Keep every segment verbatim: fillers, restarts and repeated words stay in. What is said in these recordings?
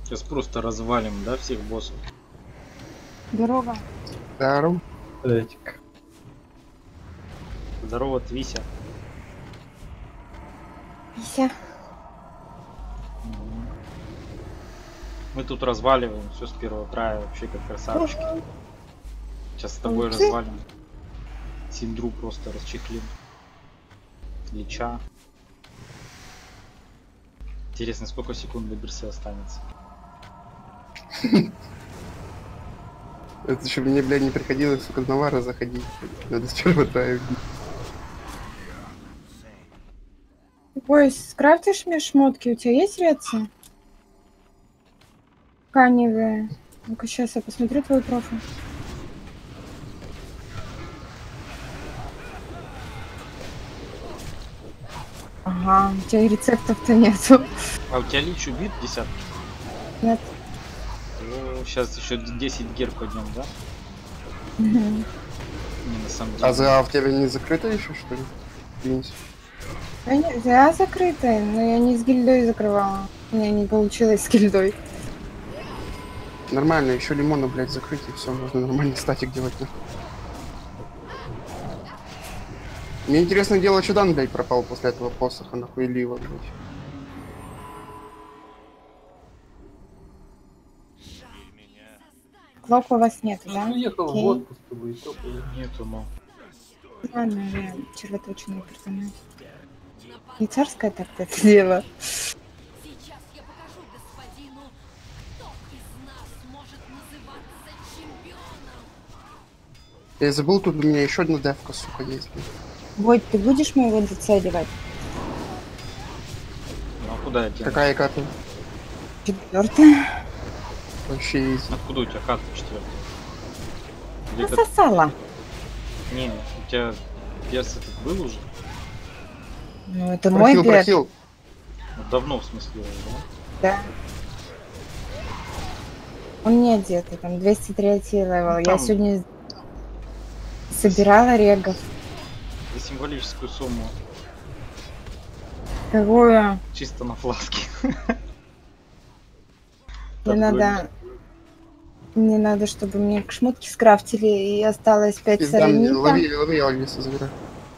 Сейчас просто развалим, да, всех боссов. Здорово. Здорово. Эдик. Здорово, Твися. Ися. Мы тут разваливаем все с первого края, вообще как красавчики. Сейчас с тобой Молодцы. развалим. Синдру просто расчехлим. Лича. Интересно, сколько секунд до берсы останется. Это чтобы мне, блядь, не приходилось, сука, в Навара заходить. Надо с первого трая убить. Ой, скрафтишь мне шмотки? У тебя есть реакция? Тканевые. Ну-ка, сейчас я посмотрю твой профиль. Ага, у тебя и рецептов-то нету. А у тебя лич убит десятки? Нет. Сейчас еще десять гер поднем, да? Угу. Не, на самом деле. А за в тебя не закрыто еще, что ли? Винс. Я закрытая, но я не с гильдой закрывала. У меня не получилось с гильдой. Нормально, еще лимона, блядь, закрыть, и все, можно нормальный статик делать. Да? Мне интересно дело, что Дан, блядь, пропал после этого посоха, нахуй лива, блядь. Клок у вас нет, да? Уехал в Окей. отпуск, чтобы и то Нету, мол. Ладно, я червоточный персонаж. Не царское так-то это дело. Сейчас я покажу господину, кто из нас может называться чемпионом. Я забыл, тут у меня еще одна девка, сука, есть, блядь. Войт, ты будешь моего зацеливать? Ну а куда я тебе? Какая карта? Четвертая. Вообще есть. Откуда у тебя карта четвертая? Или как- Насосала. Не, у тебя перс этот был уже? Ну, это мой Прохил, перс. прохил. Ну, давно, в смысле, уже, да? Да. Он не одетый, там двести третий левел. Я Там- сегодня собирала регов. За символическую сумму. Какую? Чисто на фласке. Мне надо... Мне надо, чтобы мне шмотки скрафтили, и осталось пять Пизда мне, саранита. лови, лови, Алису забирай.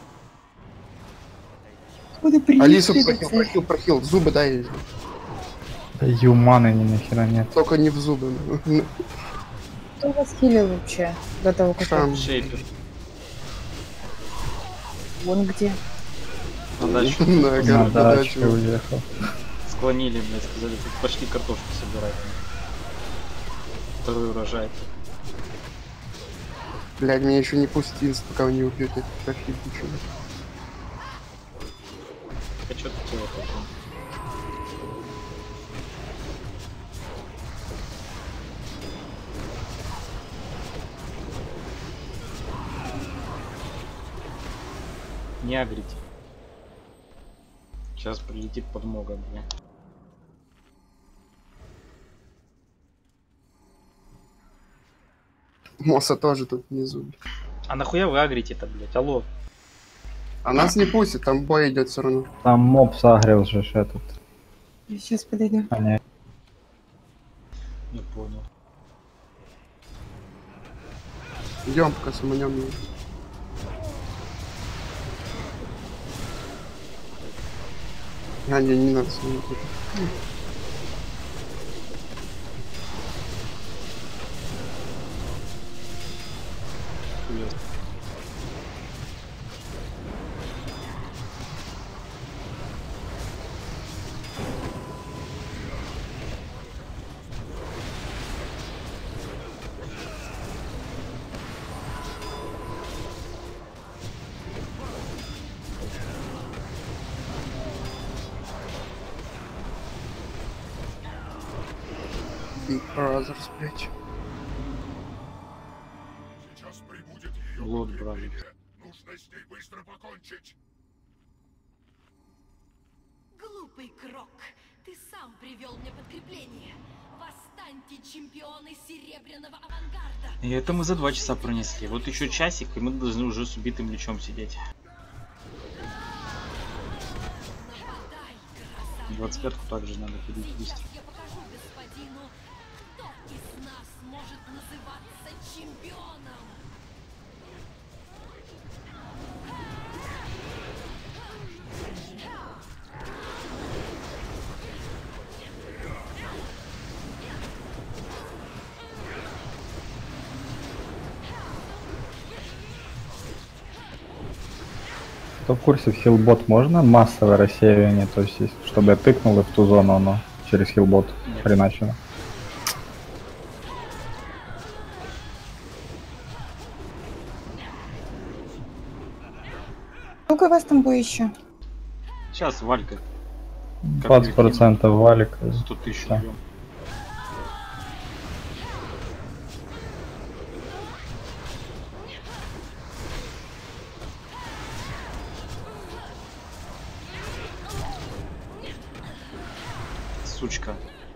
Буду Алису принести прохил, цель. прохил, прохил. Зубы дай ей. Да юманы ни нахера нет. Только не в зубы. Кто вас хилил вообще до того, как... Шам. Шейпер. Вон где. На дачу. На На огород, на дачу дачу. уехал. Склонили, блядь, сказали, тут пошли картошку собирать. Второй урожай. Блядь, меня еще не пустит инст, пока вы не убьете. Прохил, ничего. А что ты делаешь потом? Не агрите. Сейчас прилетит подмога, бля. Моса тоже тут внизу. А нахуя вы агрите-то, блядь? Алло. А нас не пустят, там бой идет все равно. Там моб сагрил же ж этот. Я сейчас подойду. А не. Не понял. Идем, пока суманем. А, не, не надо суманить. Хуя. Big Brothers, блядь. Сейчас прибудет ее Лот, подкрепление. бразер. Нужно с ней быстро покончить. Глупый Крок, ты сам привел мне подкрепление. Восстаньте, чемпионы Серебряного Авангарда. И это мы за два часа пронесли. Вот еще часик, и мы должны уже с убитым лечом сидеть. Нападай, красавцы. двадцать пятку также надо ходить быстро. Сейчас я покажу господину, может называться чемпионом. Кто в курсе, в хилбот можно массовое рассеивание, то есть если- чтобы я тыкнул и в ту зону оно через хилбот хреначило? Сколько у вас там будет еще? Сейчас Валька. двадцать процентов валик. сто тысяч Да. убьем. Сучка.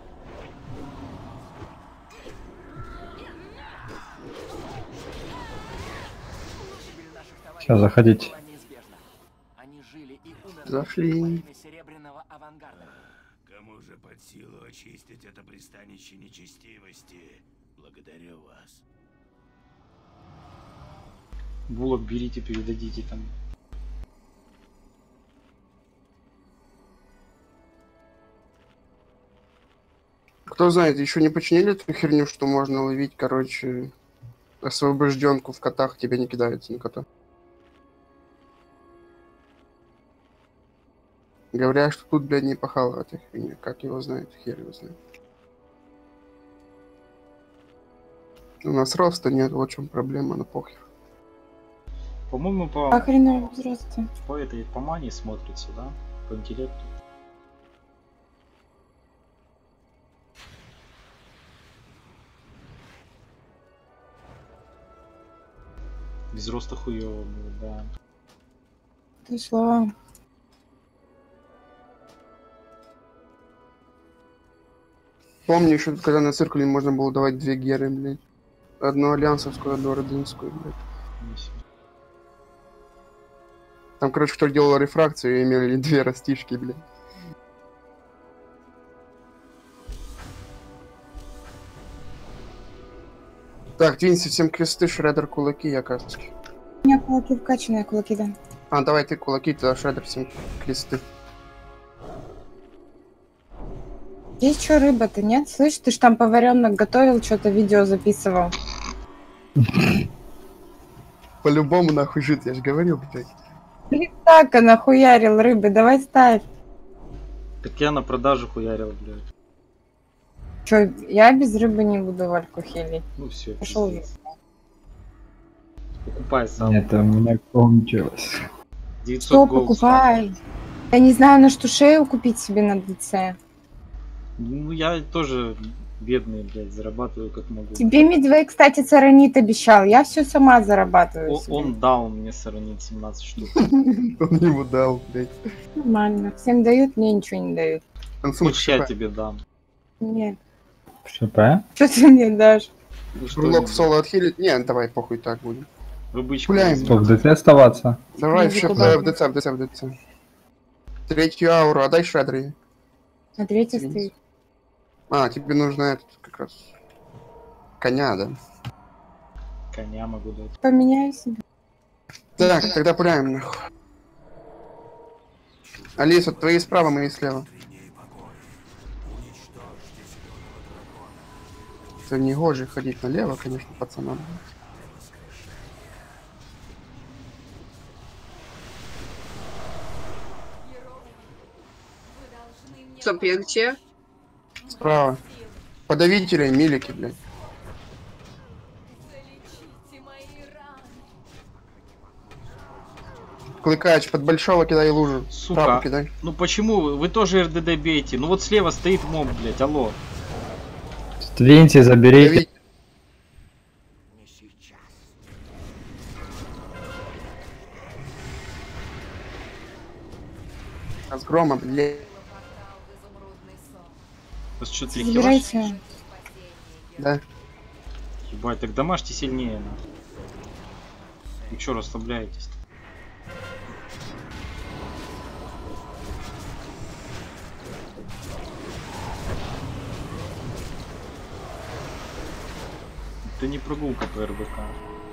Сейчас заходите. Они жили и умерли Зашли. во имя серебряного авангарда. Кому же под силу очистить это пристанище нечестивости? Благодарю вас. Булок берите, передадите там. Кто знает, еще не починили эту херню, что можно ловить, короче, освобожденку в котах, тебе не кидается на кота. Говорят, что тут, блядь, не пахало этой херни. Как его знает, хер его знает. У нас роста нет, вот в чем проблема, но похер. По-моему, по, А хренового взрослого. по этой по мане смотрится, да? По интеллекту. Без роста хуёво было, да. Ты слова. Помню еще, когда на циркуле можно было давать две геры, блядь. Одну альянсовскую, одну родинскую, блядь. Ничего. Там, короче, кто делал рефракцию, имели две растишки, блядь. Так, двинься всем кресты, шредер, кулаки, я каски. У меня кулаки вкачанные, кулаки, да. А, давай ты кулаки, тогда шредер всем кресты. Есть что, рыба-то, нет? Слышь, ты ж там поваренок готовил, что-то видео записывал. По-любому нахуй жит, я же говорил, блядь. Блин, так, а нахуярил рыбы, давай ставь. Так я на продажу хуярил, блядь. Чё, я без рыбы не буду Вальку хилить. Ну все, Пошел пиздец. Покупай сам. Нет, у меня кончилось. девятьсот Что голд. покупай? Я не знаю, на что шею купить себе на ДЦ. Ну я тоже бедный, блядь, зарабатываю как могу. Тебе Мидвей, кстати, царанит обещал. Я все сама зарабатываю О- себе. он дал мне саранит семнадцать штук. Он ему дал, блядь. Нормально. Всем дают, мне ничего не дают. Ансум, Хочешь, я тебе дам. Нет. ШП? Что ты мне дашь? Ну, что Рулок в ли, соло отхилит? Не, давай, похуй, так будет. рыбычку Гуляем. возьми. Что, в ДТ оставаться? Давай, Иди все, туда. в ДЦ, в ДЦ, в ДЦ. Третью ауру, отдай шредер. На третьей Извините. стоит. А, тебе нужно этот, как раз, коня, да? Коня могу дать. Поменяю себе. Так, тогда пуляем, нахуй. Алиса, твои справа, мои слева. Это не гоже ходить налево, конечно, пацанам. Стоп, я где? Справа. Подавители, милики, блядь. Залечите мои раны. Клыкач, под большого кидай лужу. Сука. Справа кидай. Ну почему? Вы, вы тоже РДД бейте. Ну вот слева стоит моб, блядь, алло. Двиньте, заберите. Дави- Не сейчас. Разгрома, блядь. Вас что, три хила? Забирайте. Да. Ебать, так домашьте сильнее, нахуй. Вы чё расслабляетесь? Это не прогулка по эр бэ ка.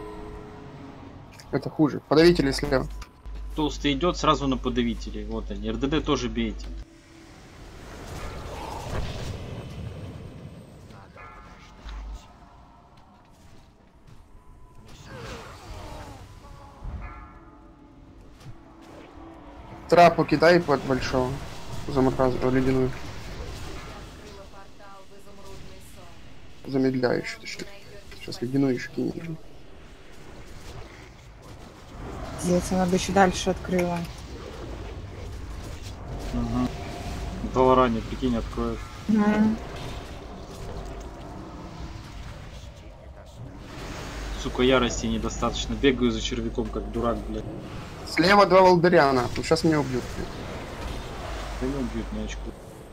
Это хуже. Подавители слева. Толстый идет сразу на подавителей. Вот они. эр дэ дэ тоже бейте. Трапу кидай под большого. Заморозил ледяную. Открыла портал в изумрудный сон. Замедляющую, точнее. Сейчас ледяную еще кинем. Здесь она бы еще дальше открыла. Угу. Долоране, прикинь, откроет. Мгм. Сука, ярости недостаточно. Бегаю за червяком, как дурак, блядь. Слева два Волдериана. Ну, сейчас меня убьют. Да не убьют на очку.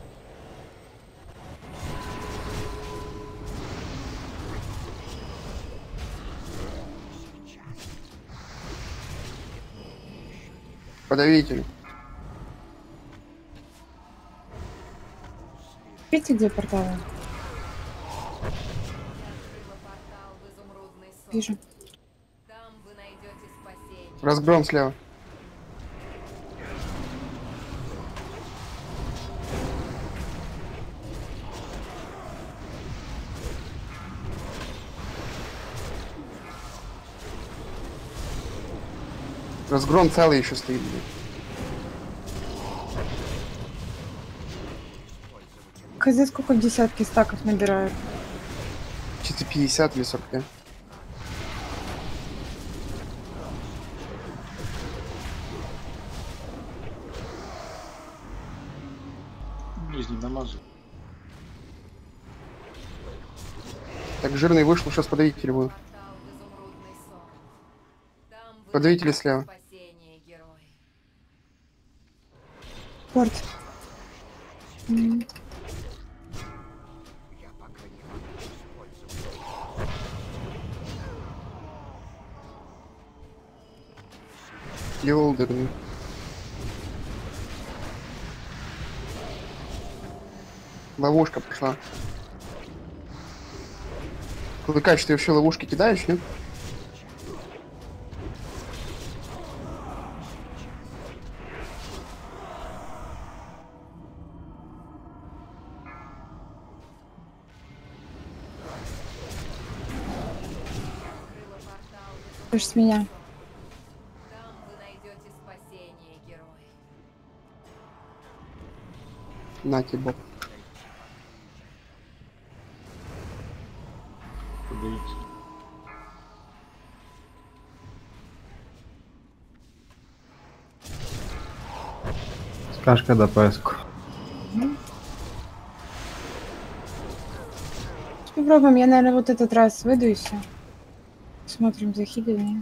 Подавитель. Видите, где порталы? Открыла портал в изумрудный сон. Вижу. Там вы найдете спасение. Разгром слева. Разгром целый еще стоит. блин. Казы сколько в десятки стаков набирают? Чисто пятьдесят или сорок пять. Нижний намазу. Так, жирный вышел, сейчас подавители будут. Портал в изумрудный сон. Там вы Подавители найдете слева. спасение, герой. Порт. М. Елдерный. Ловушка пошла. Клыкач, ты вообще ловушки кидаешь, нет? Открыла портал в изумрудный Ты ж с меня. сон. Там вы найдете спасение, герой. Нати, боб. Подавитель. Скажешь, когда пэску. Попробуем. Я, наверное, вот этот раз выйду и все. Смотрим за хилями.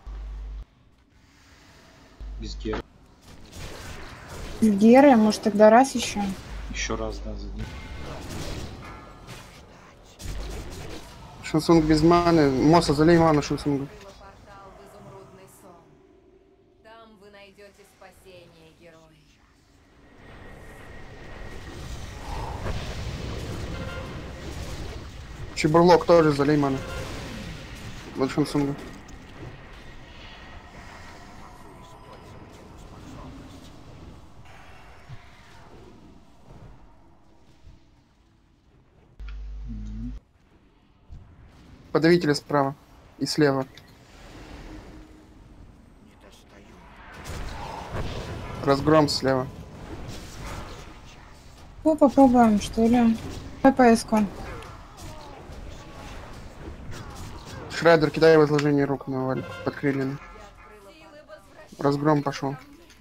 Без гера. С Герой, может, тогда раз еще. Еще раз, да, за ним. Шансунг без маны. Моса, залей ману Шансунгу. Открыла портал в изумрудный сон. Там вы найдете спасение, герой. Чебурлок тоже залей ману. Вот Шансунгу. Подавители справа и слева. Разгром слева. Ну, попробуем, что ли. Давай ПСку. Шредер, кидай возложение рук на Валь под крыльями. Силы возвращаются. Разгром пошел.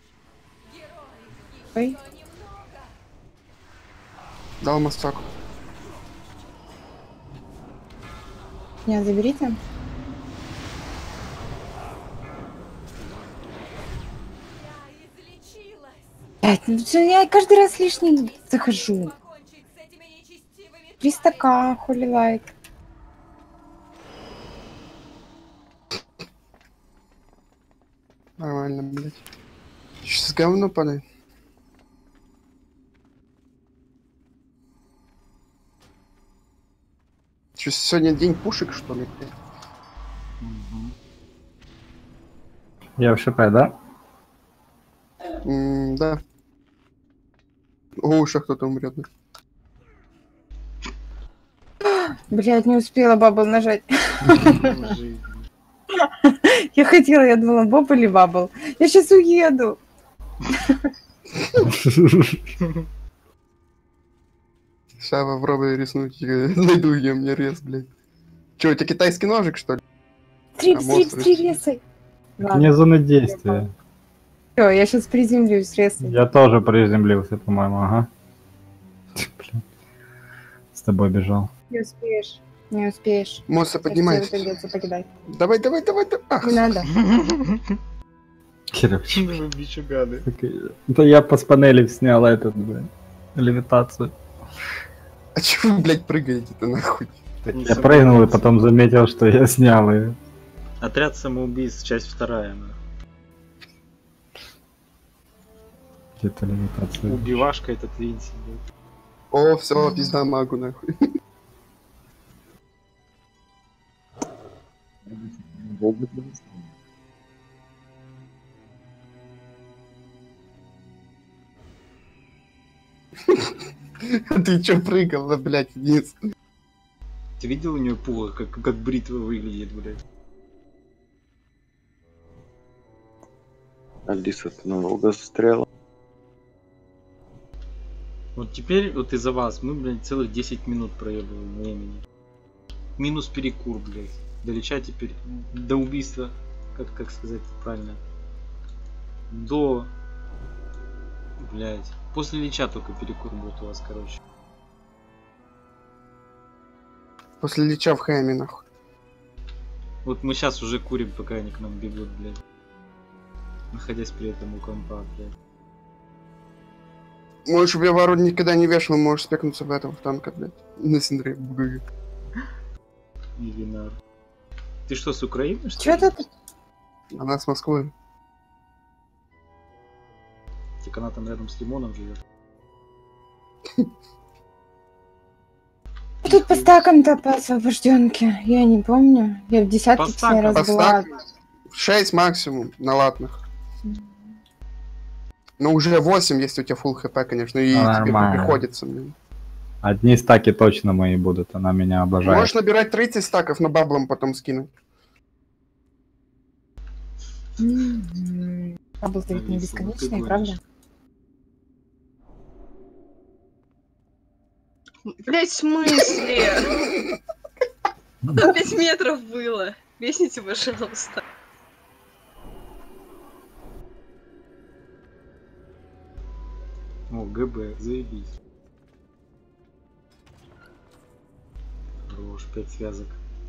Ой. Дал мосток. Меня заберите. Я излечилась. Блядь, ну всё, я каждый раз лишний захожу. Покончить с этими нечестивыми триста тварями. к, хули лайк. Нормально, блядь. Сейчас говно падает. Что, сегодня день пушек, что ли? Мгм. Я в ШП, да? М, да. О, еще кто-то умрет. Блядь, не успела бабл нажать. Жизнь. Я хотела, я думала, боб или бабл. Я сейчас уеду. Сейчас попробую рискнуть. э, Найду ее, мне рез, блядь. Че, у тебя китайский ножик, что ли? Трип, А трип, монстры? стрелесай. Не зоны действия. Все, я сейчас приземлюсь, ресай. Я тоже приземлился, по-моему, ага. Блин. С тобой бежал. Не успеешь. Не успеешь. Мосса, Сейчас поднимайся. тебе придется покидать. Давай, давай, давай, давай. Ах, Не надо. Короче, Вы бичуганы. это я по спанели снял этот, блин, левитацию. а чего вы, блядь, прыгаете-то нахуй? Я прыгнул и потом заметил, что я снял ее. Отряд самоубийц, часть вторая. ну. Где-то левитация. Убивашка этот Винси. блядь. О, все, пизда магу, нахуй. Ты чё прыгал, да, блядь, вниз? Ты видел у нее пуга, как, как бритва выглядит, блядь? Алиса, ты надолго застряла? Вот теперь, вот из-за вас, мы, блядь, целых десять минут проебываем времени. Минус перекур, блядь. До лича теперь, до убийства, как, как сказать правильно, до, блядь, после лича только перекур будет у вас, короче. После лича в хэме, нахуй. Вот мы сейчас уже курим, пока они к нам бегут, блядь. Находясь при этом у компа, блядь. Можешь, чтобы я ворон никогда не вешал, можешь спекнуться в этого в танка, блядь. На синдре. Ильинар. Ты что, с Украины, что Чё ли? ты? Она с Москвы. Так она там рядом с Лимоном живет. Тут по стакам-то по освобожденке. Я не помню. Я в десятке По последний раз стакам? По была. стакам? шесть максимум на латных. Ну уже восемь, если у тебя full хп, конечно, и Ну, тебе нормально. приходится. Блин. Одни стаки точно мои будут, она меня обожает. Можешь набирать тридцать стаков, но баблом потом скинуть. М-м. Бабл-то ведь не Алиса, ну ты бесконечный, гонишь. правда? Блять, в смысле? Там пять метров было. Весните, пожалуйста. О, ГБ, заебись. Хорош, пять связок.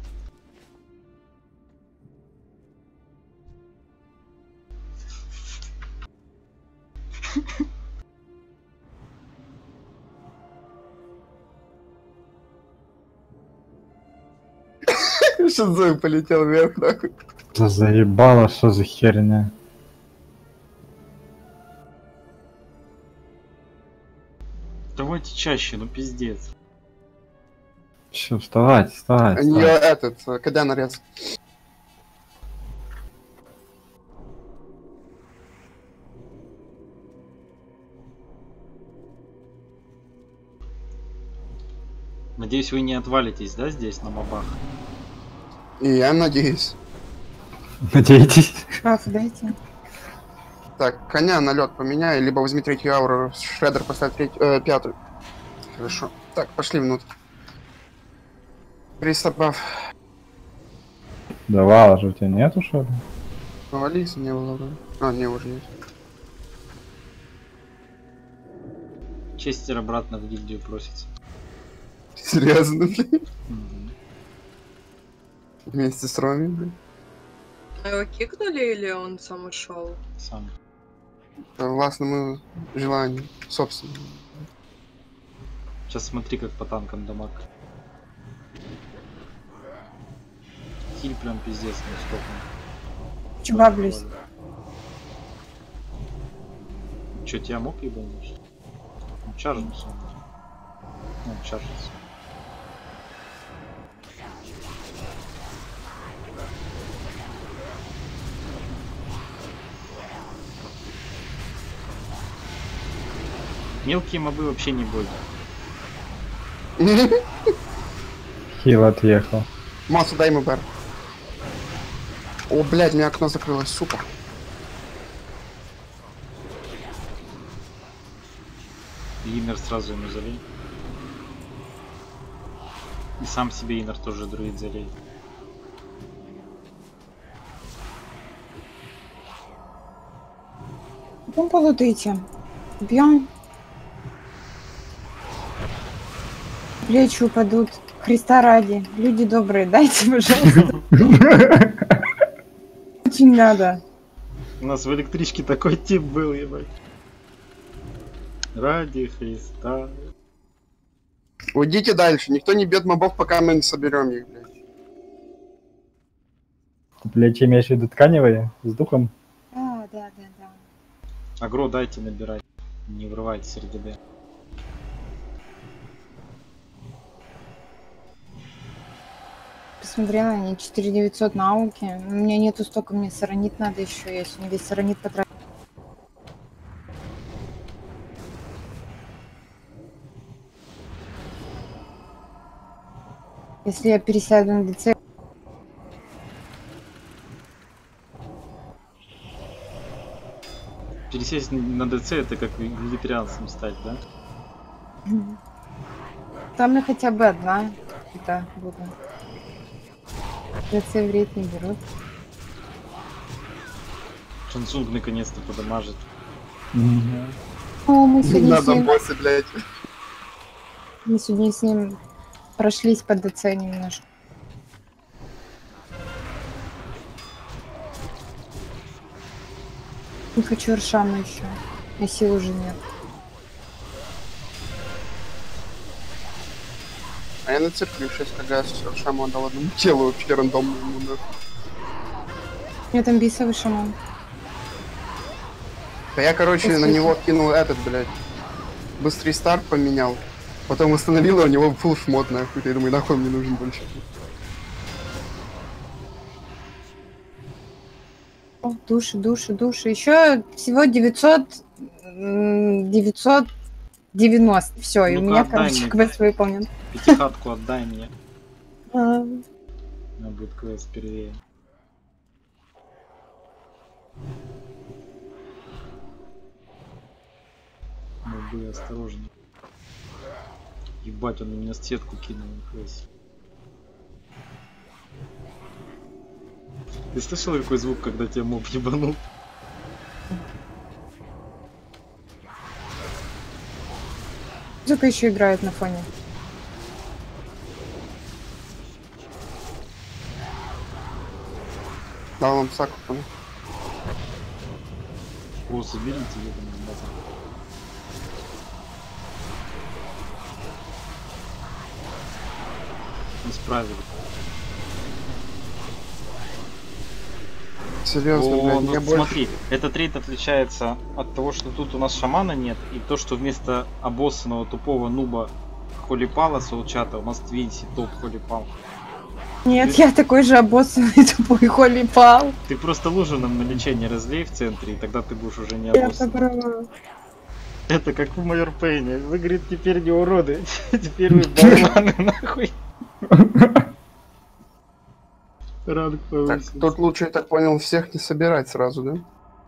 Шизой полетел вверх, нахуй. Да заебало, что за херня. Давайте чаще, ну пиздец. Че, вставать, вставать, У нее вставать. этот, э, когда нарез. Надеюсь, вы не отвалитесь, да, здесь, на мобах? И я надеюсь. Надеетесь? Шаф дайте. Так, коня на лед поменяй, либо возьми третью ауру, шредер поставь третью, э, пятую. Хорошо. Так, пошли внутрь. Приступав. Да вала же у тебя нету, что ли? Повались, не было вроде. А, не, уже есть. Честер обратно в гильдию просится. Серьезно, блин? Мгм. Вместе с Роми, блин. А его кикнули или он сам ушел? Сам. По властному желанию, собственно. Сейчас смотри, как по танкам дамаг. Хиль прям пиздец, не стопный. Чубаблюсь. Че, тебя мог ебануть? Ну, чаржился он. Ну, чаржился. Мелкие мобы вообще не больно. Хил отъехал. Массу дай ему бар. О, блядь, у меня окно закрылось, сука. Иннер сразу ему залей. И сам себе Иннер тоже друид залей. Потом полутайте. Бьем. Плечи упадут. Христа ради. Люди добрые, дайте, пожалуйста. Очень надо. У нас в электричке такой тип был, ебать. Ради Христа. Уйдите дальше, никто не бьет мобов, пока мы не соберем их, блядь. Плечи имеешь в виду тканевые? С духом? А, да, да, да. Агро дайте набирать. Не врывайте с эр гэ дэ. Посмотрела, они четыре девятьсот науки. У меня нету столько, мне саранит надо еще. Я сегодня весь саранит потратил. Если я пересяду на ДЦ... Пересесть на ДЦ это как вегетарианцем стать, да? Там я хотя бы одна. Это буду. ДЦ в рейд не берут. Шансунг наконец-то подамажит. Mm-hmm. О, мы сегодня Надо с ним... боссы, блядь. Мы сегодня с ним прошлись по ДЦ немножко. Не хочу Аршану еще. А сил уже нет. А я на церкви шесть кг с шаму отдал одному телу вообще рандомному, да. У меня там бисовый шаман. Да я, короче, Если на это- него кинул этот, блядь. Быстрый старт поменял. Потом установил, и у него фулл шмот, нахуй. Я думаю, нахуй мне нужен больше. О, души, души, души. Еще всего девятьсот... м, девятьсот девяносто. Все, и у Ну-ка, меня, отдай короче, мне. квест выполнен. Пятихатку отдай мне. А, У меня будет квест первее. Ну, бы осторожней. Ебать, он на меня сетку кинул на квесте. Ты слышал какой звук, когда тебя моб ебанул? Сука еще играет на фоне. Дал вам саку, понял. О, заберите ебаный базар. Исправили. Серьезно, О, блядь, ну я больше... смотри, этот рейд отличается от того, что тут у нас шамана нет, и то, что вместо обоссанного тупого нуба Холипала Соулчата у нас Твинси топ Холипал. Нет, я такой же обоссанный тупой холи пал. Ты просто лужу нам на лечение разлей в центре, и тогда ты будешь уже не Я обоссанный. попробую. Это как в Майор Пейне. Вы, говорит, теперь не уроды, теперь вы болваны, нахуй. Ранг Так, повысился. тут лучше, я так понял, всех не собирать сразу, да?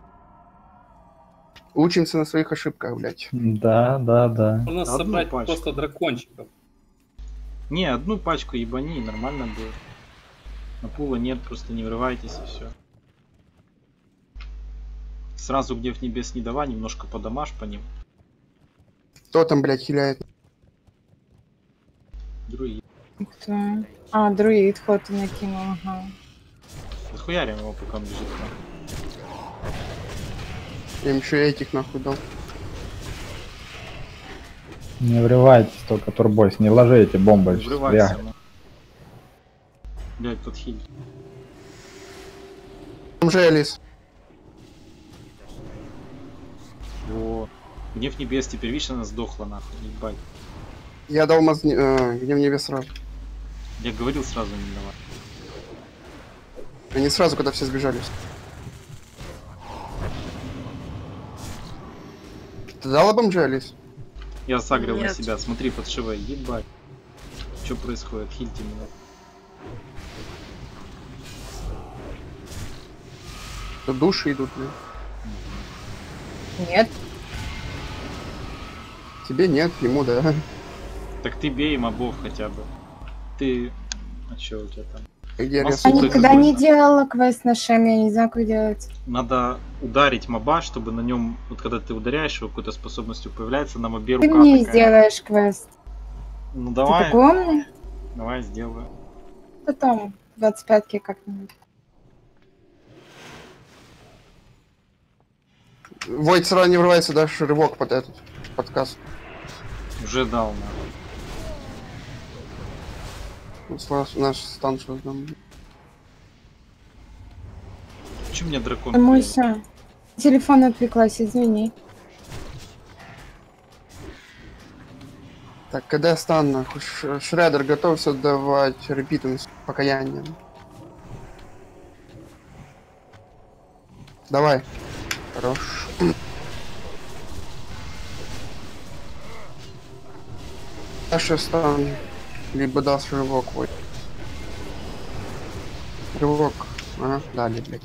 Учимся на своих ошибках, блядь. Да, да, да. Можно Одну собрать пачку. просто дракончиков. Не, одну пачку ебани, и нормально будет. На пула нет, просто не врывайтесь и все. Сразу гнев небес не давай, немножко подамаж по ним. Кто там, блядь, хиляет? Друид. Кто? А, друид ход накинул, ага. Захуярим его, пока он бежит. Я им еще этих нахуй дал. Не врывайтесь только, турбойс, не ложите бомбы. сейчас Врывайся. я- ну. Блять, тут хиль. Там же Алис. О, гнев небес теперь, видишь, она сдохла нахуй, ебать. Я дал мазни... э, где мне вес сразу. Я говорил сразу не давай. Они сразу, когда все сбежались. Ты дал бомже, Алис? Я сагрил на Нет. себя, смотри, подшивай, ебать. Что происходит? Хильте меня. Тут души идут, блин. Нет. Тебе нет, ему да. Так ты бей мобов хотя бы. Ты... А чё у тебя там? Где Ну, рез- Я Слушай, никогда какой-то. не делала квест на шеме, я не знаю, как делать. Надо ударить моба, чтобы на нем, вот когда ты ударяешь, его какой-то способностью появляется на мобе Ты рука мне такая. сделаешь квест. Ну Ты давай, такой умный? давай сделаю. Потом, в двадцать пятке как-нибудь. Войд сразу не врывается, дашь рывок под этот подкаст. Уже дал, на. Вот сразу наш станцию там. Че мне дракон? Муся, телефон отвлеклась, извини. Так, когда стан нахуй? Ш- Шредер готовься давать репитом с покаянием. Давай. Хорош. Дашь стан. Либо даст рывок, вот. Рывок. Ага, дали, блядь.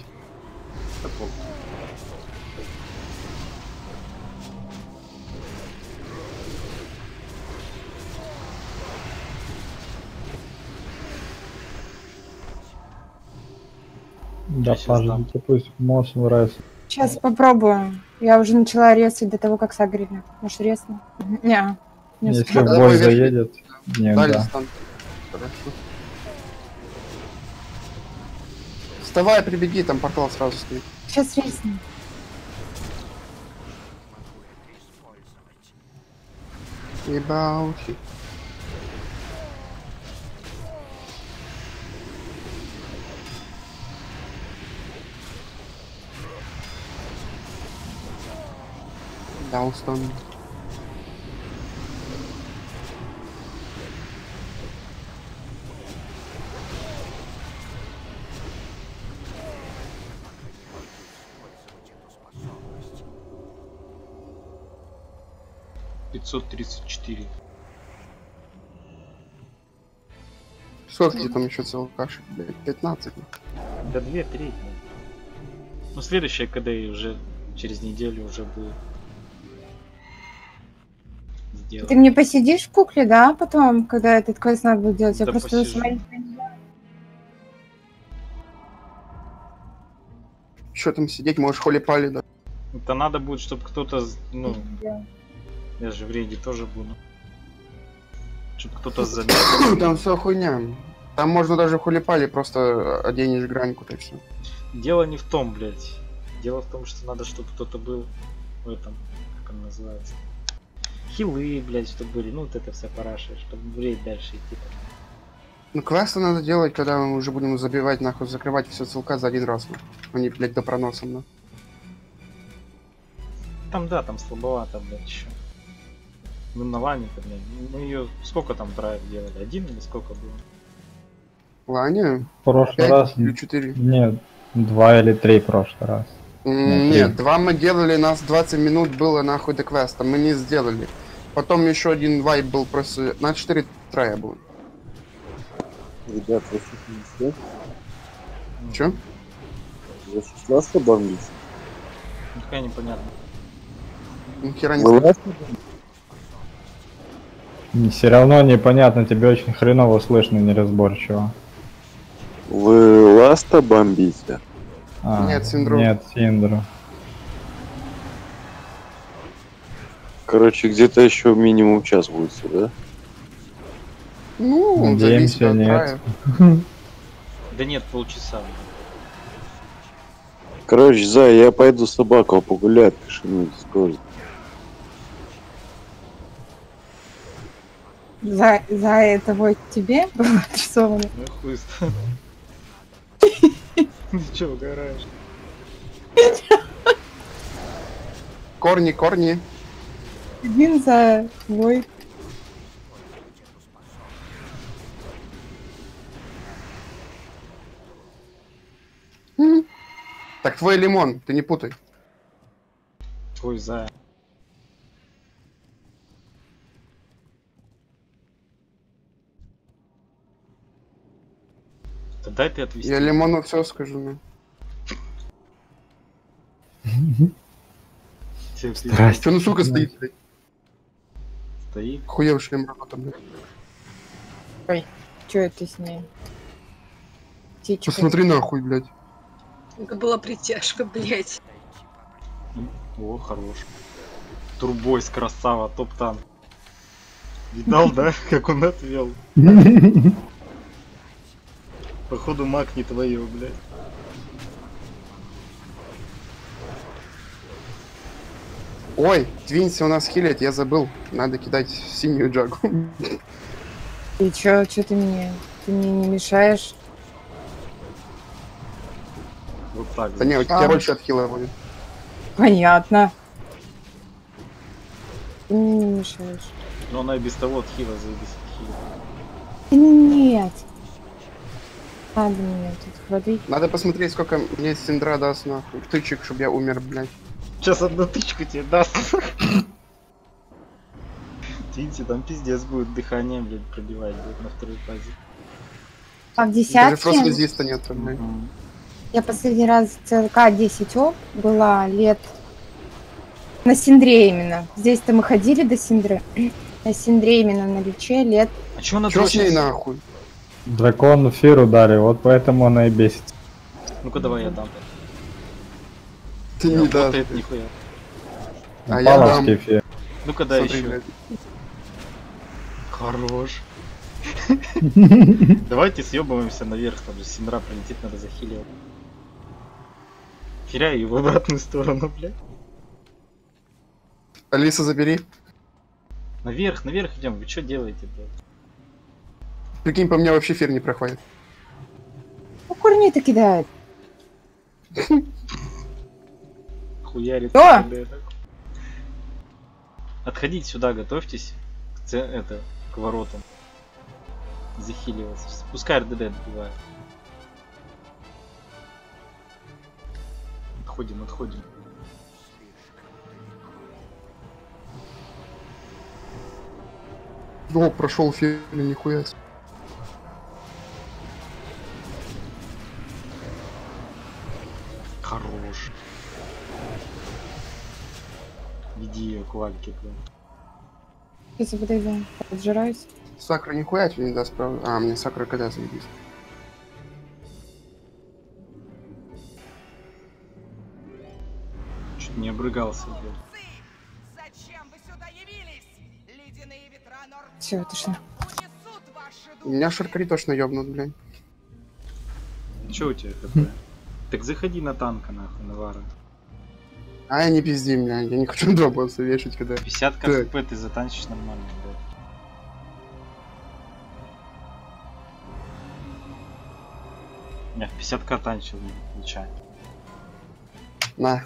Да, Сейчас Паша, дам. ты пусть мозг выраз. Сейчас попробую. Я уже начала резать до того, как согрели. Может, резну? Не, не Если успела. в Давай бой верхний. заедет, нет, Дали да. стан. Хорошо. Вставай, прибеги, там портал сразу стоит. Сейчас резну. Ебаути. Дал стан. пятьсот тридцать четыре. Сколько тебе там еще целых кашек, блядь? пятнадцать. Да две три. Ну следующая КД уже через неделю уже будет. Сделать. Ты мне посидишь в кукле, да, потом, когда этот квест надо будет делать? Я Да просто посижу. смотреть. Что там сидеть, можешь холи-пали, да? Это надо будет, чтобы кто-то, ну, я же в рейде тоже буду. Чтобы кто-то заметил. Там все хуйня. Там можно даже холи-пали, просто оденешь граньку, так все. Дело не в том, блядь. Дело в том, что надо, чтобы кто-то был в этом, как он называется. Хилы, блядь, чтобы были, ну вот это вся параша, чтобы в рейд дальше идти. Ну, квесты надо делать, когда мы уже будем забивать, нахуй, закрывать все целка за один раз. нахуй. Они, блядь, до проносом, да. Там, да, там слабовато, блядь, еще. Ну, на лане-то, блядь, мы ее сколько там драйв делали? Один или сколько было? Ланя? В прошлый Пять раз... или четыре? Нет, два или три в прошлый раз. М, Нет, Нет, три. два мы делали, нас двадцать минут было нахуй до квеста, мы не сделали. Потом еще один вайп был просто... На четыре трая был. Ребят, вы что? Че? Вы шестнадцать бомбите? Нихуя непонятно. Нихера не Вы знаю. Все равно непонятно, тебе очень хреново слышно, неразборчиво. Вы ласта бомбите? А, Нет, Синдру. Нет, Синдру. Короче, где-то еще минимум час будете, да? Ну, Надеемся, зависит от нет. трая. Да нет, полчаса. Короче, Зай, я пойду собаку погулять, кашемить скоро. За, за это вот тебе было отрисовано. Ну хуй с- Ты че угораешь? Корни, корни. Один за твой. М. Так, твой лимон, ты не путай. Твой зая. Да дай ты отвести. Я Лимону все скажу, ну. Тебе пиздец. Здрасте. Че, ну сука стоит, блядь? Стоит. Хуевший мрамота, блядь. Ой, что это с ней? Птичка. Посмотри нахуй, блядь. Это была притяжка, блядь. О, хорош. Турбойс, красава, топ-танк. Видал, да, как он отвел? Походу маг не твое, блядь. Ой, Твинси у нас хилит, я забыл. Надо кидать синюю джагу. И чё, чё ты мне? Ты мне не мешаешь? Вот так. Да не, у тебя А. больше от хила будет. Понятно. Ты мне не мешаешь. Но она и без того от хила заебись от хила. Нет. Надо мне тут хватить. Надо посмотреть, сколько мне Синдра даст нахуй. Тычек, чтобы я умер, блядь. Сейчас одну тычку тебе даст. Тинти, там пиздец будет, дыхание, блядь, пробивать будет на второй фазе. А в Даже фрост десятке резиста нет, блядь. Мгм. я последний раз в ЦЛК десять оп была лет на Синдре именно. Здесь-то мы ходили до Синдры. На Синдре именно на Личе лет. А чё она Чё с ней дрочится? нахуй? Дракон Фир ударил, вот поэтому она и бесится. Ну-ка давай я дам. Ты Не не дашь. работает нихуя. А я Паловский дам. Фир. Ну-ка дай Смотри, еще. блядь. Хорош. Давайте съебываемся наверх, там же Синдра прилетит, надо захиливать. Теряю его в обратную сторону, блядь. Алиса, забери. Наверх, наверх идем. Вы что делаете, блядь? Прикинь, по мне вообще фир не проходит. Ну, корни-то кидает. Хуярит. Что? блядь. Отходить сюда, готовьтесь. К, ц- это, к воротам. Захиливаться. Пускай эр дэ дэ добивает. Отходим, отходим. О, прошел фир, нихуя. Хорош. Веди ее к Вальке, блин. Сейчас я подойду. Поджираюсь. Сакра нихуя тебе не даст, правда? А, мне Сакра когда заебись. Чуть не обрыгался, блин. Зачем вы сюда явились? Ледяные ветра Норд Все, отошла. унесут ваши души. Меня Шаркари точно ёбнут, блядь. Че у тебя хп? Так заходи на танка, нахуй, на вара. А, не пизди меня, я не хочу два босса вешать, когда... пятьдесят Так. хп ты затанчишь нормально, блядь. Я в пятьдесят к танчил, нечаянно. На.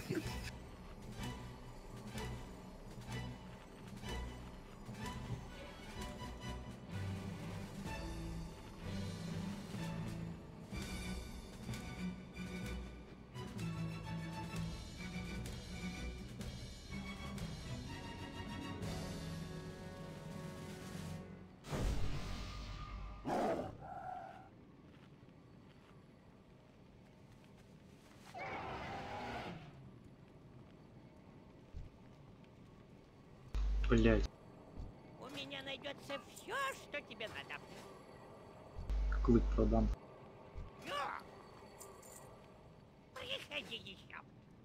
Блять, У меня найдется все, что тебе надо. клык продам. Я. Приходи еще.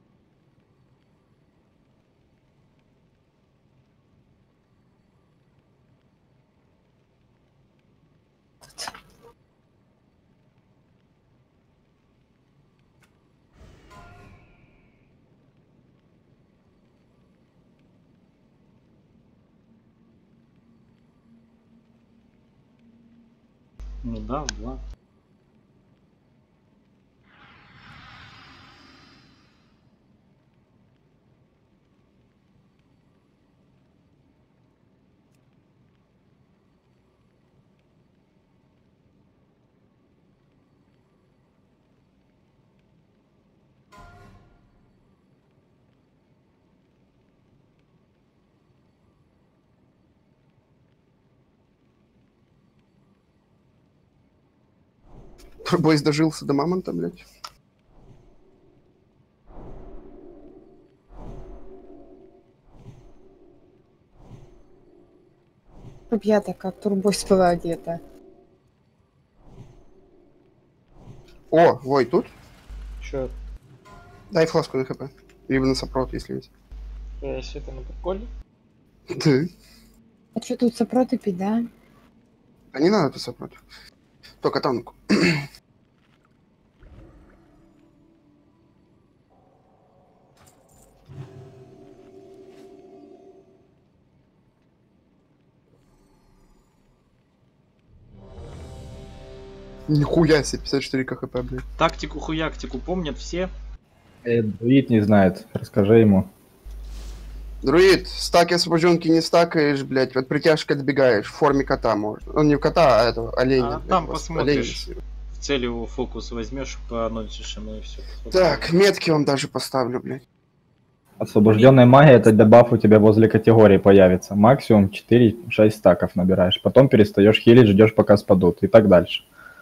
Ну да, два. Турбойс дожился до мамонта, блядь. Чтоб я так как турбойс была одета. О, Вой, тут? Чё? Дай фласку на хп. Либо на сопрот, если есть. Если это на приколе? Да. А что тут сопроты пить, да? А не надо писать против. Только танку. Нихуя себе, пятьдесят четыре КХП, блядь. Тактику хуяктику помнят все? Э, Друид не знает, расскажи ему. Друид, стаки освобожденки не стакаешь, блядь, от притяжки отбегаешь, в форме кота можно. Ну не кота, а этого, оленя. А блядь, там просто посмотришь. оленя. В цель его фокус возьмешь, поанонсишь ему и все. Так, метки вам даже поставлю, блядь. Освобожденная магия, это дебаф у тебя возле категории появится. Максимум четыре-шесть стаков набираешь. Потом перестаешь хилить, ждешь пока спадут и так дальше.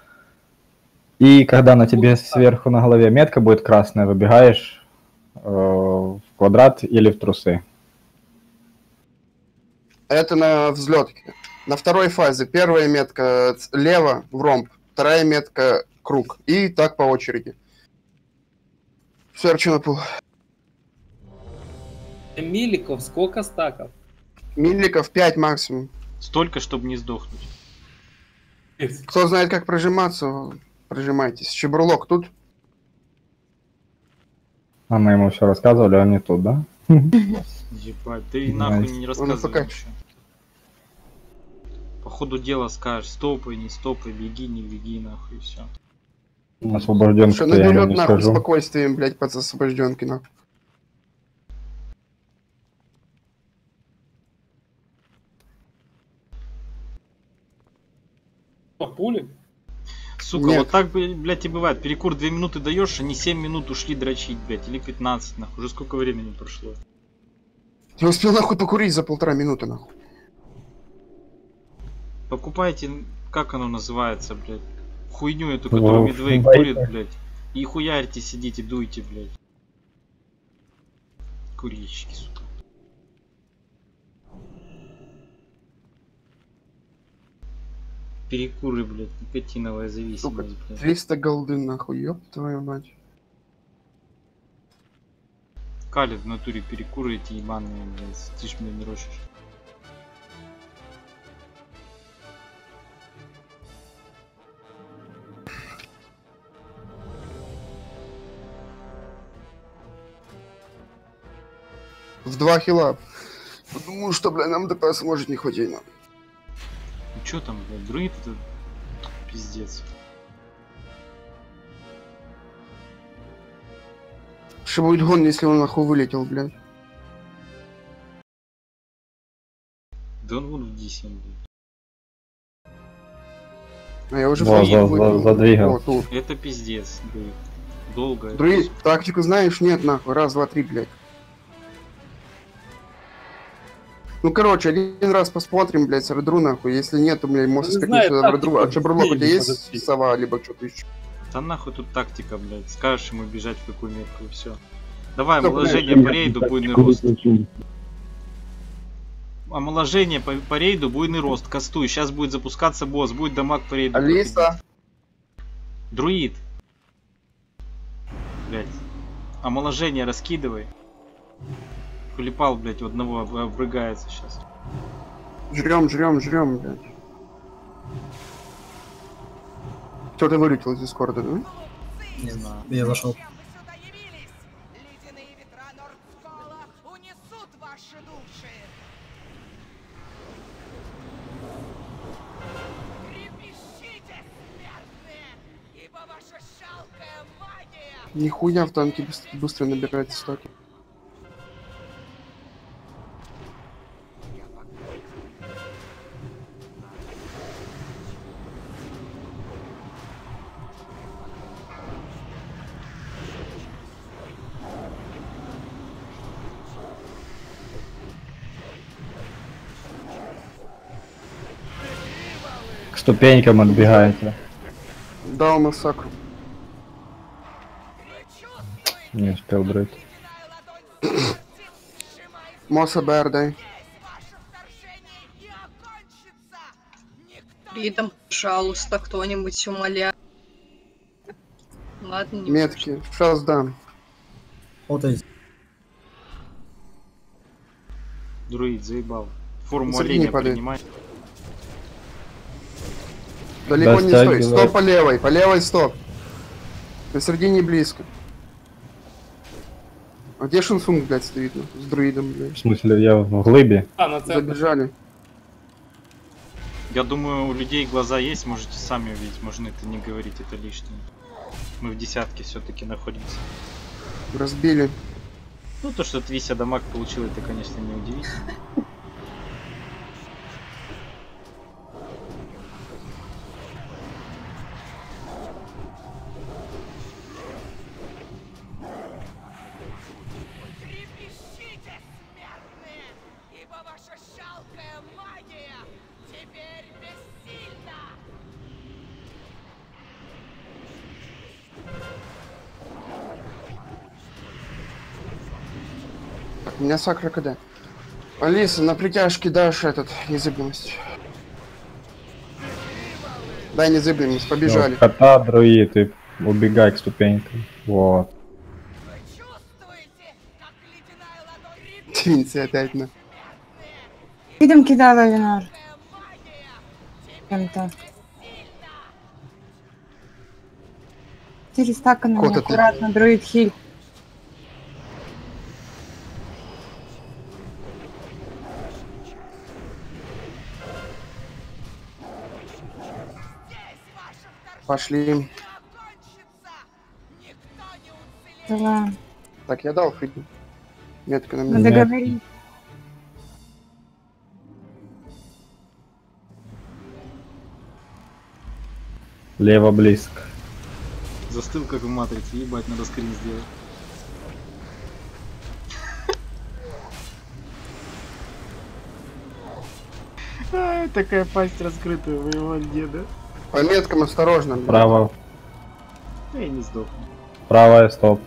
И когда на тебе сверху на голове метка будет красная, выбегаешь э, в квадрат или в трусы. Это на взлетке. На второй фазе первая метка лево в ромб, вторая метка круг. И так по очереди. Все, на пул. Миликов, сколько стаков? Милликов пять максимум. Столько, чтобы не сдохнуть. Кто знает, как прожиматься, прожимайтесь. Чебурлок тут? А мы ему все рассказывали, а он не тут, да? Ебать, ты нахуй не рассказывай ничего. По ходу дела скажешь, стопай, не стопай, беги, не беги, нахуй, и все. Освобожден, Что что я ему наберет не нахуй скажу. спокойствием, блядь, под освобожденки, нахуй. По пуле? Сука, Нет. вот так, блядь, и бывает. Перекур две минуты даешь, они семь минут ушли дрочить, блядь, или пятнадцать, нахуй. Уже сколько времени прошло? Я успел нахуй покурить за полтора минуты, нахуй. Покупайте, как оно называется, блядь, хуйню эту, Во, которую Медвейк бай- курит, блядь. И хуярьте, сидите, дуйте, блядь. Курильщики, сука. Перекуры, блядь, никотиновая Сука, зависимость, блядь. триста голды, нахуй, ёб твою мать. Калит в натуре перекуры эти ебаные, блядь, ты ж меня не рощишь. В два хила. Думаю, что, бля, нам ДПС может не хватить, нахуй. Ну чё там, блядь, друид это пиздец. Что будет гон, если он нахуй вылетел, блядь? Да он вон в десять, блядь. А я уже Во, флажку за- выкинул. за- задвигал. Вот, тут. Это пиздец, друид. Долго. это Друид, тактику знаешь? Нет, нахуй. Раз, два, три, блядь. Ну, короче, один раз посмотрим, блядь, с Редру, нахуй. Если нет, то, блядь, можно Не скакнуть знаю, сюда в Редру. А тактику Чебурлок, у тебя сбили, есть подожди. сова, либо что-то еще? Да нахуй тут тактика, блядь. Скажешь ему бежать в какую метку и все. Давай, Стоп, омоложение по рейду, буйный рост. Омоложение по, по рейду, буйный рост. Кастуй. Сейчас будет запускаться босс, будет дамаг по рейду. Алиса. проходить. Друид. Блядь. Омоложение раскидывай. Хулипал, блядь, у одного об- обрыгается сейчас. Жрем, жрем, жрем, блядь. Кто ты вылетел из Дискорда, да? Не знаю. Я зашел. Ледяные ветра Нордскола унесут ваши души. Трепещите, смертные, ибо ваша жалкая магия. Нихуя в танке быс- быстро набирается стаки. К ступенькам отбегаете. Дал массакру. Не успел драть. Моса БР дай. Ридом, пожалуйста, кто-нибудь умоляет. Ладно, не Метки. Сейчас дам. Вот эти. Друид заебал. Форму Среди оленя падает. принимай. Далеко не стой. Растягивает. Стоп по левой. По левой стоп. На середине близко. А где Шансунг, блядь, стоит? Ну, с друидом, В блядь. смысле, я в глыбе. А, на центр. Забежали. Я думаю, у людей глаза есть, можете сами увидеть. Можно это не говорить, это лишнее. Мы в десятке все-таки находимся. Разбили. Ну, то, что Твися дамаг получил, это, конечно, не удивительно. Трепещите, смертные, ибо ваша жалкая магия теперь бессильна! Так, у меня сакра КД. Алиса, на притяжке дашь этот, незыблемость. Дай незыблемость, побежали. Вот, кота, друид, и убегай к ступенькам. Вот. Твинси опять на. Видом кидала Винар. Кем-то. Четыре стака на Кот меня, это- аккуратно, друид хиль. Пошли. Давай. Так, я дал фрики. Метка на Мы меня. договорились. Лево близко. Застыл как в матрице, ебать, надо скрин сделать. Ай, такая пасть раскрытая в его деда. По меткам осторожно. блядь. Право. Я не сдохну. Правая, стоп.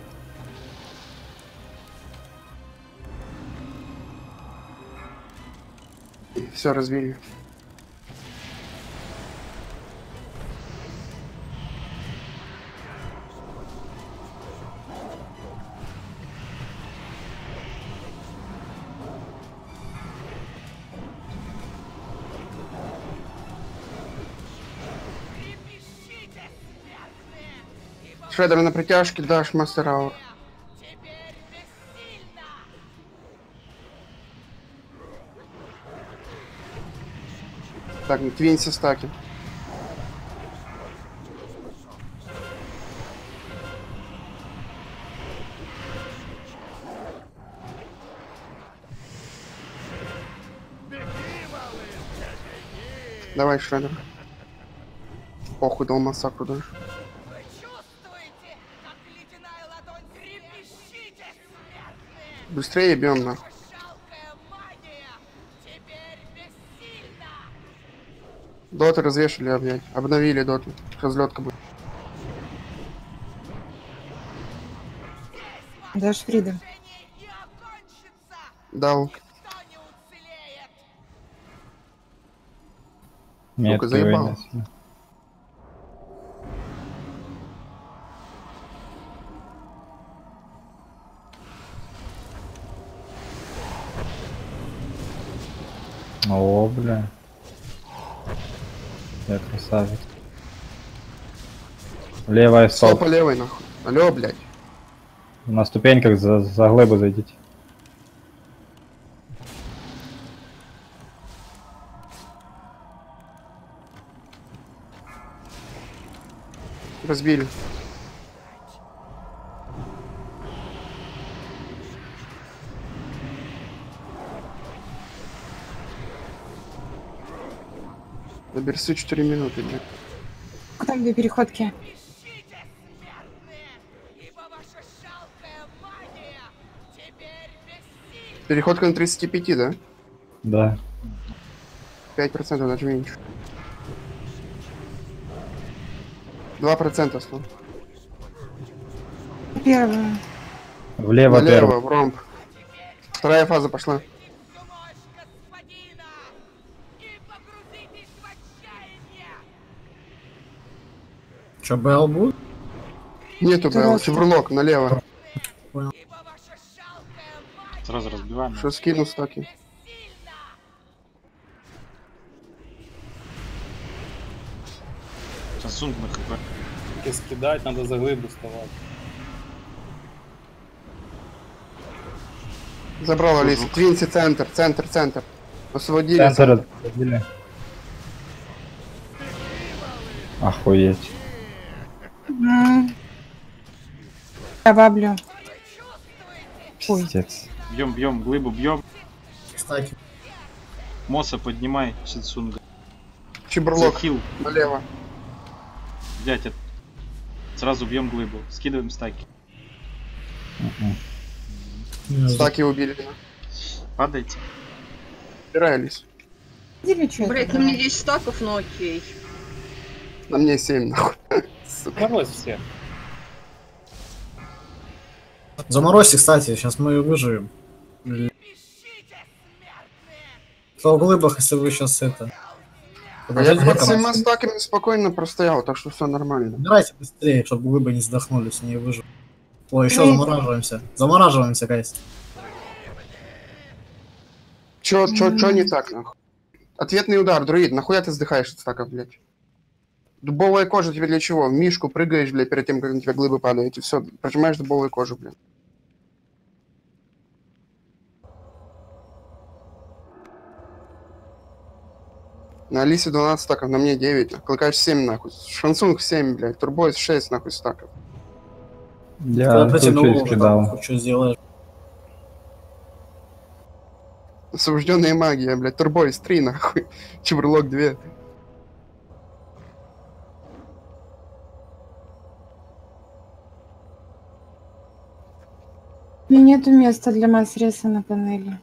Все, разбили. Шредер на притяжке, дашь мастер аур. Так, твинси стаки. Давай, Шредер. Похуй, дал массакру даже. Быстрее бьем нахуй. Доты развешали, блядь. Обновили доту. Разлетка будет. Дашь Фрида. Дал. Метки заебал. вынесли. О, бля. Я красавец. Левая, Стоп стоп. по левой нахуй. Алло, блядь. На ступеньках за, за глыбу зайдите. Разбили. На берсы четыре минуты, блядь. Там две переходки. Переходка на тридцати пяти, да? Да. пять процентов даже меньше. Два процента слон. Первая. Влево Налево, первый. в ромб. Вторая фаза пошла. Че, Бэл будет? Нету Бэл, Чеврлок, налево. Понял. Сразу разбиваем. Что скину стаки. Samsung на хп. И скидать, надо за глыбу вставать. Забрал Алису. Твинси, центр, центр, центр. Освободили. Центр отбили. Охуеть. М. Добавлю. Пиздец. Бьем, бьем, глыбу бьем. Кстати. Моса поднимай, Синсунга. Чебрлок. Захил. Налево. Дядь, от- сразу бьем глыбу. Скидываем стаки. Стаки убили. Падайте. Убирай, Алис. Или что? Блять, ну мне десять стаков, но окей. На мне семь, нахуй. Мороз все. Заморозьте, кстати, сейчас мы выживем. Кто в глыбах, если вы сейчас это... А я под там- семью стаками спокойно простоял, так что все нормально. Убирайте быстрее, чтобы глыбы не задохнулись, не выживут. О, еще Блин. замораживаемся. Замораживаемся, гайс. Чё, чё, чё не так, нахуй? Ответный удар, друид, нахуя ты вздыхаешь от стаков, блядь? Дубовая кожа тебе для чего? В мишку прыгаешь, блядь, перед тем, как на тебя глыбы падают, и все, прожимаешь дубовую кожу, блядь. На Алисе двенадцать стаков, на мне девять, клыкаешь семь, нахуй. Шансунг семь, блядь, турбойс шесть, нахуй, стаков. Я случай скидал. Что сделаешь? Освобожденная магия, блядь, турбойс три, нахуй. Чебрлок два. У меня нету места для масс-реса на панели.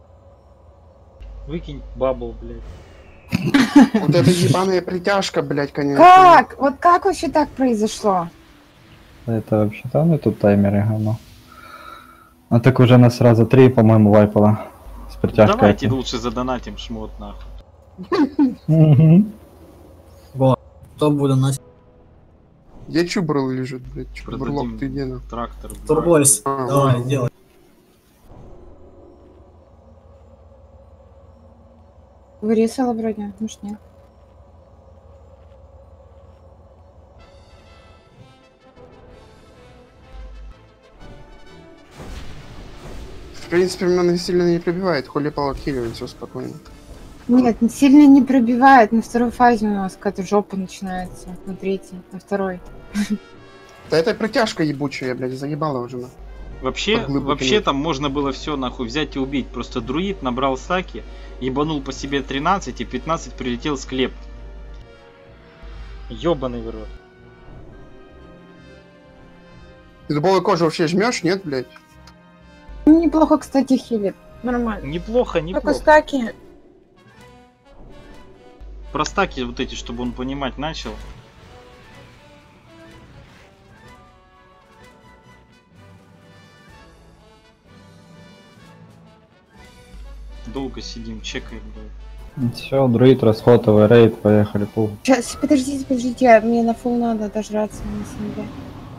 Выкинь бабл, блядь. Вот это ебаная притяжка, блядь, конечно. Как? Вот как вообще так произошло? Это вообще там и тут таймеры говно. А так уже нас сразу три, по-моему, вайпало. С притяжкой. Давайте лучше задонатим шмот, нахуй. Мгм. Вот. Кто будет носить? Где Чубрл лежит, блядь? Чубрлок, Продадим ты где, нахуй? трактор. блядь. Турбойс. А, Давай, вот. делай. Вырезала вроде, может нет. В принципе, меня сильно не пробивает, хули пал отхиливает, все спокойно. Нет, не сильно не пробивает. На второй фазе у нас какая-то жопа начинается. На третьей, на второй. Да это протяжка ебучая, блядь, заебала уже, нахуй. Вообще, Под глыбу вообще кинуть. там можно было все нахуй взять и убить. Просто друид набрал стаки, ебанул по себе тринадцать и пятнадцать прилетел склеп. Ёбаный в рот. Ты дубовую кожу вообще жмешь, нет, блядь? Ну, неплохо, кстати, хилит. Нормально. Неплохо, Только неплохо. стаки. Про стаки вот эти, чтобы он понимать начал. Долго сидим, чекаем, блядь. Все, друид, расходовый рейд, поехали, пул. Сейчас, подождите, подождите, мне на фул надо дожраться на себе.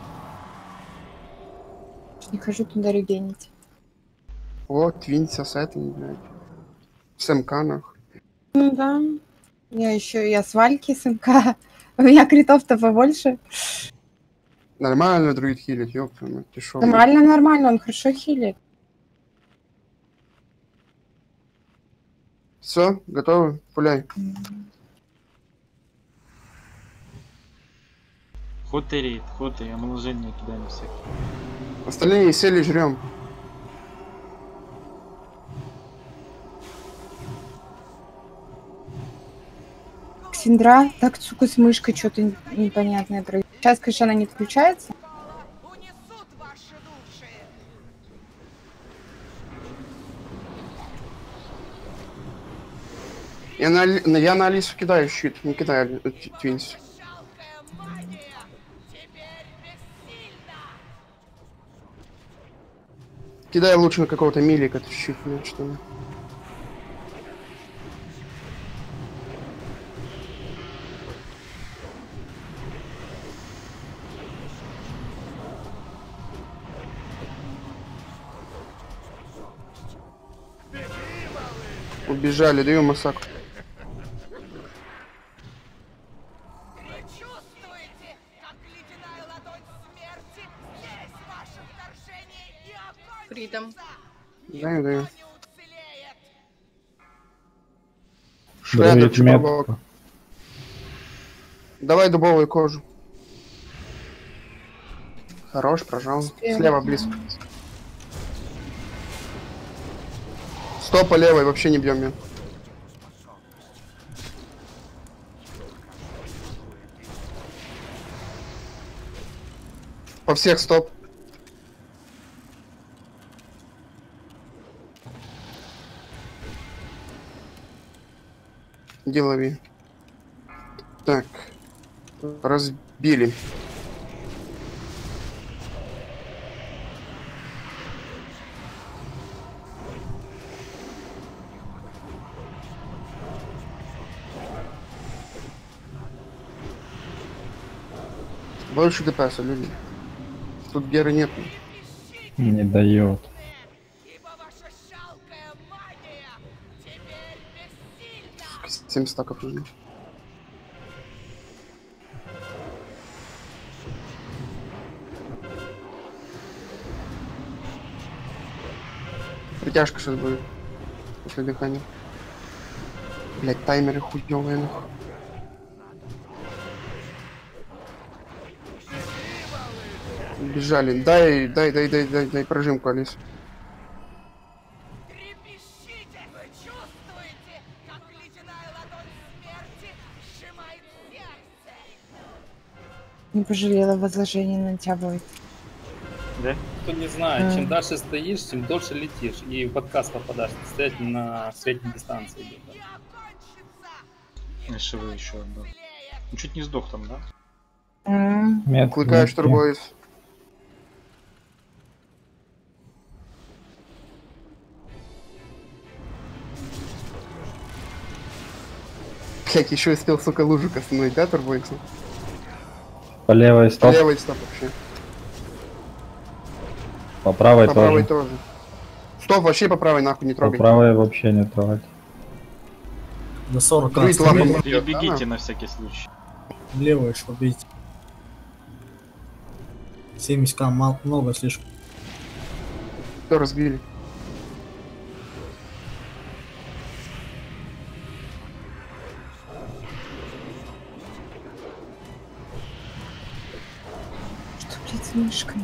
Не хожу туда регенить. Вот, твинься с этим, блядь. С МК, нахуй. Ну да. Я еще, я с Вальки, с МК. У меня критов-то побольше. Нормально друид хилит, ёпта, мать, ты шо? Нормально, нормально, он хорошо хилит. Все, готовы? Пуляй. Ход и рейд, ход и омоложение кидаем всякие. Остальные сели, жрем. Синдра, так, сука, с мышкой что-то непонятное происходит. Сейчас, конечно, она не включается. Я на, Али- на- я на Алису кидаю щит, не кидаю э, Твинс. Кидай лучше на какого-то милика, чуть-чуть, ну, что ли. Убежали, даю массаку. Вы чувствуете, как ледяная ладонь смерти есть ваше вторжение и окончится? Фридом. Даю, даю. Не уцелеет. Шредер, Друид чувак. метку. Давай дубовую кожу. Хорош, прожал. Слева близко. Стоп, по левой, вообще не бьем ее. По всех стоп. Иди лови. Так. Разбили. Больше ДПС, люди. Тут Геры нет. Не дает. Ибо ваша жалкая магия теперь бессильна. семь стаков нужно. Притяжка сейчас будет. После дыхания. Блять, таймеры хуёвые, нахуй. Бежали. Дай, дай, дай, дай, дай, дай прожимку, Алис. Трепещите! Вы чувствуете, как ледяная ладонь смерти сжимает сердце? Не пожалела возложение на тебя будет. Да? Кто не знает, А. чем дальше стоишь, тем дольше летишь. И в подкаст попадаешь, стоять на средней дистанции. где-то. Не окончится! Еще вы еще отдал. Ну, чуть не сдох там, да? М. Метку, Клыкаешь метки. турбоид. Блять, еще успел, сука, лужик остановить, да, турбоид? По левой стоп, Левый стоп вообще. по правой По тоже. правой тоже. Стоп, вообще по правой нахуй не По трогай. правой вообще не трогать. До сорок Друид раз. лапом Левую, бьёт, Бегите да? на всякий случай. левую что бить. семьдесят к мал- много слишком. Все разбили. Что, блядь, с мышкой?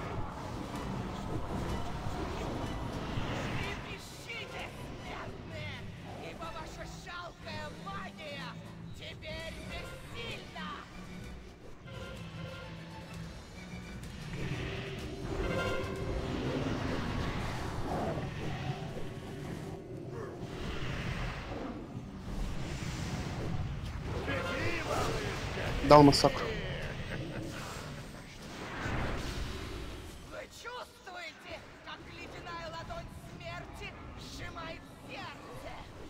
Трепещите, смертные! Ибо ваша жалкая магия теперь бессильна! Дал массакр. Вы чувствуете, как ледяная ладонь смерти сжимает сердце?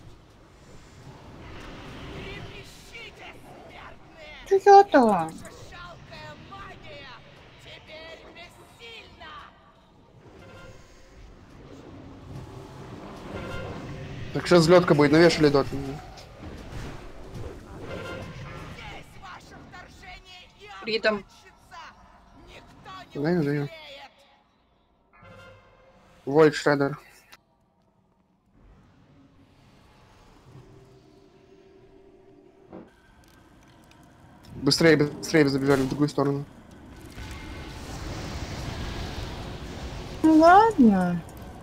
Трепещите, смертные! Что это? Ваша жалкая магия теперь бессильна! Так сейчас взлетка будет, навешали дот. Здесь ваше вторжение и Фридом. окончится! Никто не Даю, даю. уцелеет! Войд Шредер. Быстрее, быстрее забежали в другую сторону. Ну ладно.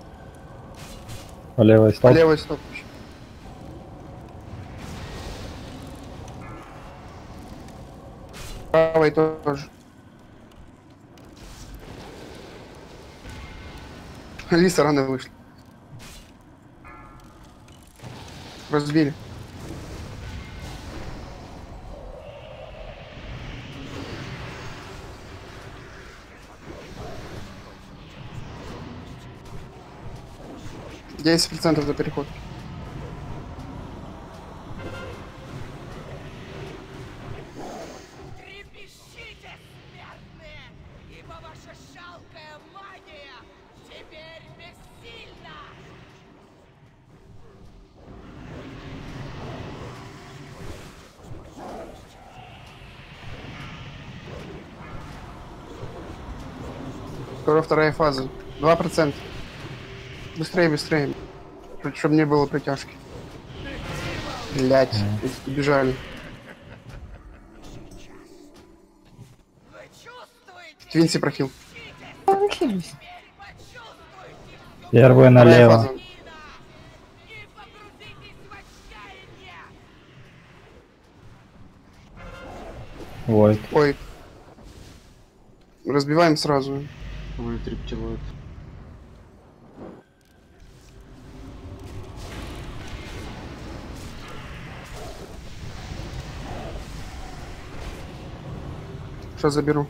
По левой По стоп. левой стоп. Правой тоже. Лиса рано вышла. Разбили. десять процентов за переход. Трепещите, смертные, ибо ваша жалкая магия теперь бессильна! Скоро вторая фаза. два процента. Быстрее, быстрее. Чтобы не было притяжки. Блять, убежали. Твинси прохил. Первый налево. Ой. Ой. Разбиваем сразу. Вольт рептилоид. Сейчас заберу.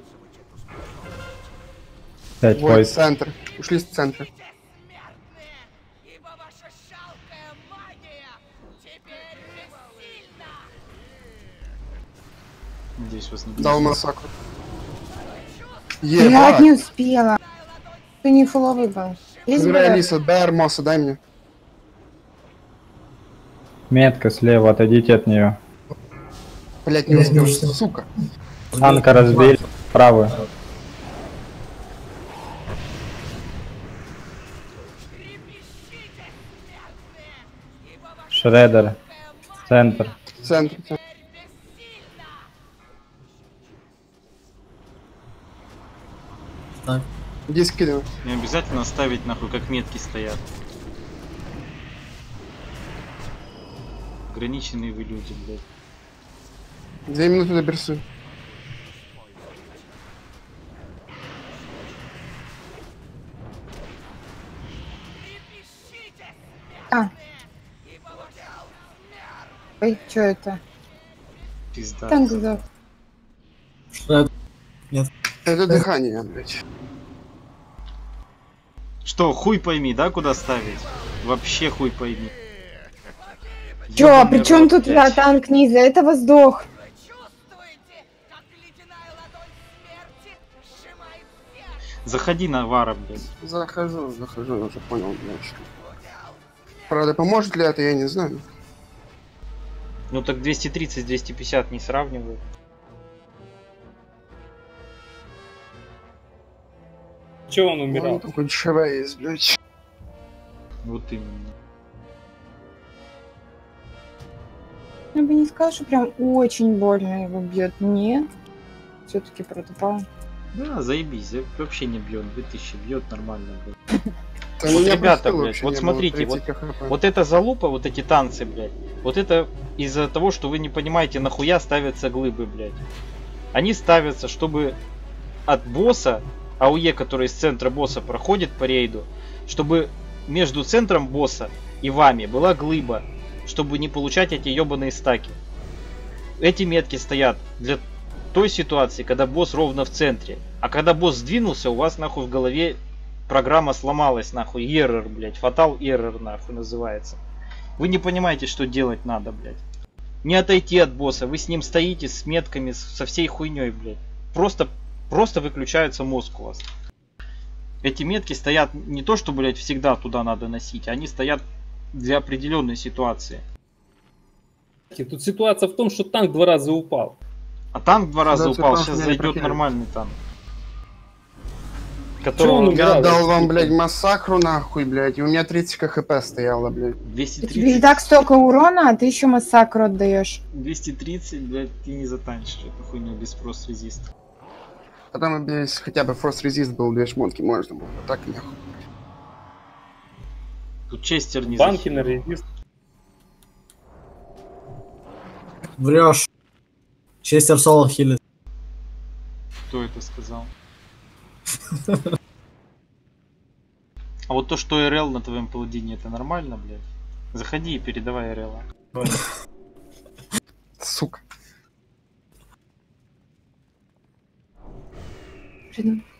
Пять вот войт. Центр. Ушли с центра. Надеюсь, вас не дал массакр. Я не успела. Ты не фуловый был. Забирай Алиса, дай Армоса, дай мне. Метка слева, отойдите от нее. Блять, не успел, сука. Анка разбили, правую. Шредер. Центр. Центр. Центр. Так. Иди скидывай. Не обязательно ставить нахуй, как метки стоят. Ограниченные вы люди, блядь. Две минуты до берсы. А. Ой, что это? Пизда. Танк сдох. Нет. Это дыхание, блядь. Что, хуй пойми, да, куда ставить? Вообще хуй пойми. Чё, Ёбаный при чем рот, тут блядь. танк не из-за этого сдох? Заходи на Вара, блядь. Захожу, захожу, я уже понял, блядь. Правда, поможет ли это, я не знаю. Ну так двести тридцать двести пятьдесят не сравнивают. Че он умирал? Вон такой ЧВ есть, блядь. Вот именно. Я бы не сказала, что прям очень больно его бьет. Нет. Все-таки протопал. Да, заебись, я вообще не бьет, две тысячи бьет нормально, блядь. Да Вот, у меня ребята, просто блядь, вообще вот не смотрите, было вот, тридцать ка хэ пэ. вот эта залупа, вот эти танцы, блядь, вот это из-за того, что вы не понимаете, нахуя ставятся глыбы, блядь. Они ставятся, чтобы от босса, АОЕ, который из центра босса проходит по рейду, чтобы между центром босса и вами была глыба, чтобы не получать эти ебаные стаки. Эти метки стоят для той ситуации, когда босс ровно в центре. А когда босс сдвинулся, у вас нахуй в голове программа сломалась, нахуй. Error, блядь. Fatal error, нахуй, называется. Вы не понимаете, что делать надо, блядь. Не отойти от босса. Вы с ним стоите с метками, со всей хуйней, блядь. Просто, просто выключается мозг у вас. Эти метки стоят не то, что, блядь, всегда туда надо носить. Они стоят для определенной ситуации. Тут ситуация в том, что танк два раза упал. А танк два раза Да, упал, танк сейчас меня зайдет прокинет. нормальный танк. Чё Которого он Я умирал? дал вам, блядь, массакру нахуй, блядь, и у меня тридцать ка хэ пэ стояло, блядь. двести Тебе и тридцать, так столько урона, а ты еще массакр отдаешь. двести тридцать, блядь, ты не затанчишь эту хуйню без фрост резист. Потом, блядь, если хотя бы фрост резист был, две шмотки можно было. А так нахуй. Тут Честер не Банки захилил. на резист. Врешь. Честер соло хилит. Кто это сказал? А вот то, что эр эл на твоем паладине, это нормально, блядь? Заходи и передавай эр эл. Сука. Блин,